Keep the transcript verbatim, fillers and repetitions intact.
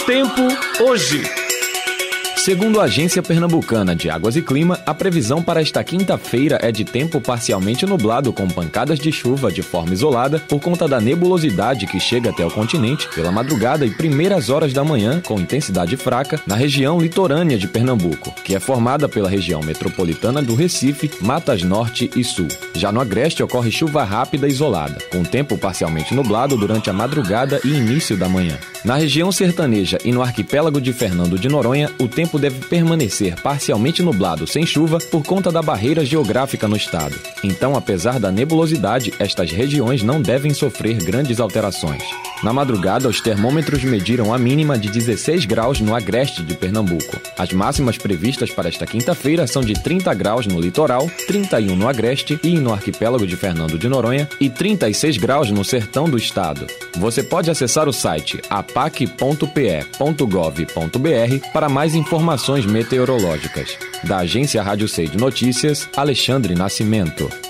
Tempo hoje. Segundo a Agência Pernambucana de Águas e Clima, a previsão para esta quinta-feira é de tempo parcialmente nublado com pancadas de chuva de forma isolada por conta da nebulosidade que chega até o continente pela madrugada e primeiras horas da manhã com intensidade fraca na região litorânea de Pernambuco, que é formada pela região metropolitana do Recife, Matas Norte e Sul. Já no agreste ocorre chuva rápida e isolada, com tempo parcialmente nublado durante a madrugada e início da manhã. Na região sertaneja e no arquipélago de Fernando de Noronha, o tempo deve permanecer parcialmente nublado sem chuva por conta da barreira geográfica no estado. Então, apesar da nebulosidade, estas regiões não devem sofrer grandes alterações. Na madrugada, os termômetros mediram a mínima de dezesseis graus no agreste de Pernambuco. As máximas previstas para esta quinta-feira são de trinta graus no litoral, trinta e um no agreste e no arquipélago de Fernando de Noronha e trinta e seis graus no sertão do estado. Você pode acessar o site apac ponto p e ponto gov ponto b r para mais informações meteorológicas. Da Agência Rádio C de Notícias, Alexandre Nascimento.